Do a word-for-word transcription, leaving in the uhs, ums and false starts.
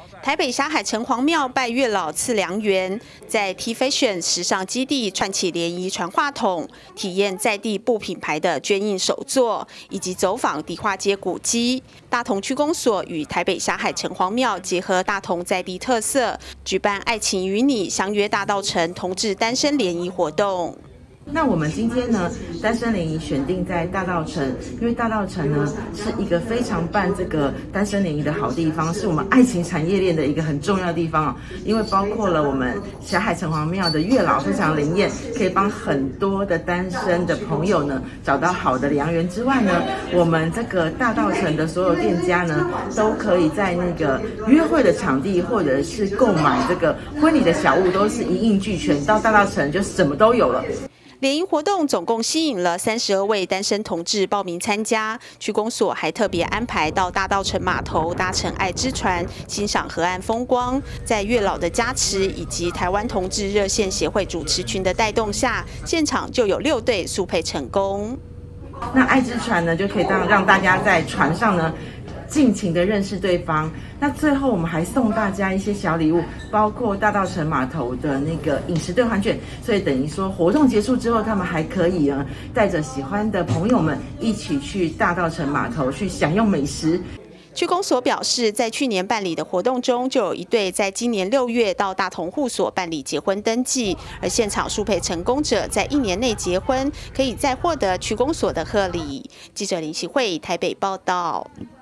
台北霞海城隍庙拜月老赐良缘，在 T Fashion 时尚基地串起联谊传话筒，体验在地布品牌的捐印手作，以及走访迪化街古迹。大同区公所与台北霞海城隍庙结合大同在地特色，举办“爱情与你相约大稻埕”同志单身联谊活动。 那我们今天呢，单身联谊选定在大稻埕，因为大稻埕呢是一个非常办这个单身联谊的好地方，是我们爱情产业链的一个很重要的地方哦。因为包括了我们霞海城隍庙的月老非常灵验，可以帮很多的单身的朋友呢找到好的良缘之外呢，我们这个大稻埕的所有店家呢，都可以在那个约会的场地或者是购买这个婚礼的小物，都是一应俱全，到大稻埕就什么都有了。 联谊活动总共吸引了三十二位单身同志报名参加，区公所还特别安排到大稻埕码头搭乘爱之船，欣赏河岸风光。在月老的加持以及台湾同志热线协会主持群的带动下，现场就有六对速配成功。 那爱之船呢，就可以让让大家在船上呢。 尽情的认识对方。那最后我们还送大家一些小礼物，包括大稻埕码头的那个饮食兑换券。所以等于说活动结束之后，他们还可以呢带着喜欢的朋友们一起去大稻埕码头去享用美食。 区公所表示，在去年办理的活动中，就有一对在今年六月到大同户所办理结婚登记，而现场速配成功者在一年内结婚，可以再获得区公所的贺礼。记者林启慧台北报道。